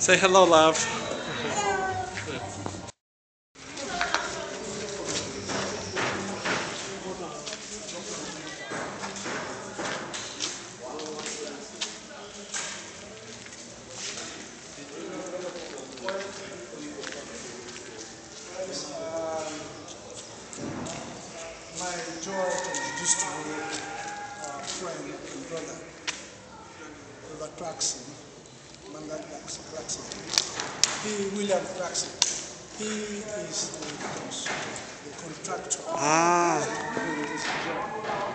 Say hello, love. My joy to introduce to you our friend and brother, Brother Clarkson, Mandel Clarkson. William Clarkson. He is the contractor. In this job.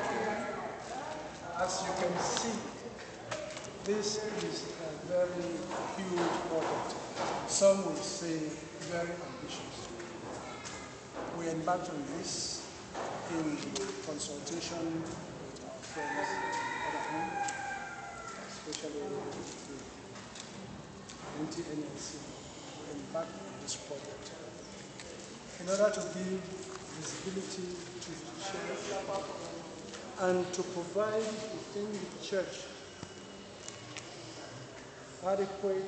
As you can see, this is a very huge project. Some will say very ambitious. We embarked on this in consultation with our friends at home, especially the NTNL. We embarked on this project in order to give visibility to the church and to provide within the church adequate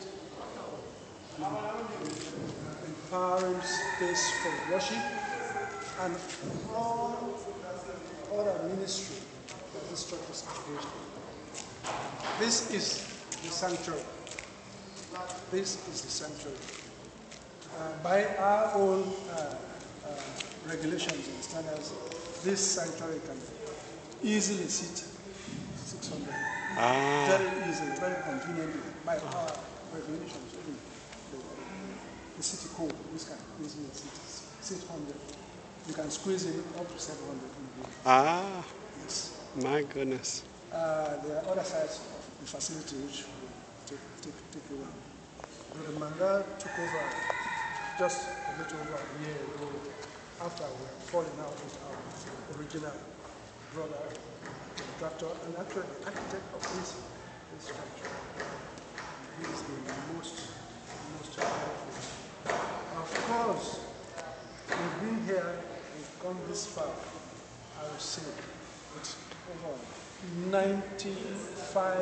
empowering space for worship and all other ministry that this church is engaged in. This is the sanctuary. This is the sanctuary. By our own regulations and standards, this sanctuary can easily seat 600. Very easily, very conveniently. By our regulations, the city code, this can easily seat 600. You can squeeze in up to 700 in a week. Yes. My goodness. There are other sides of the facility which will take over. Brother Manga took over just a little over a year ago after we were falling out with our original brother, the contractor, and actually the architect of this structure. He is the most helpful. Of course, we've been here, we've come this far, I would say, with over 95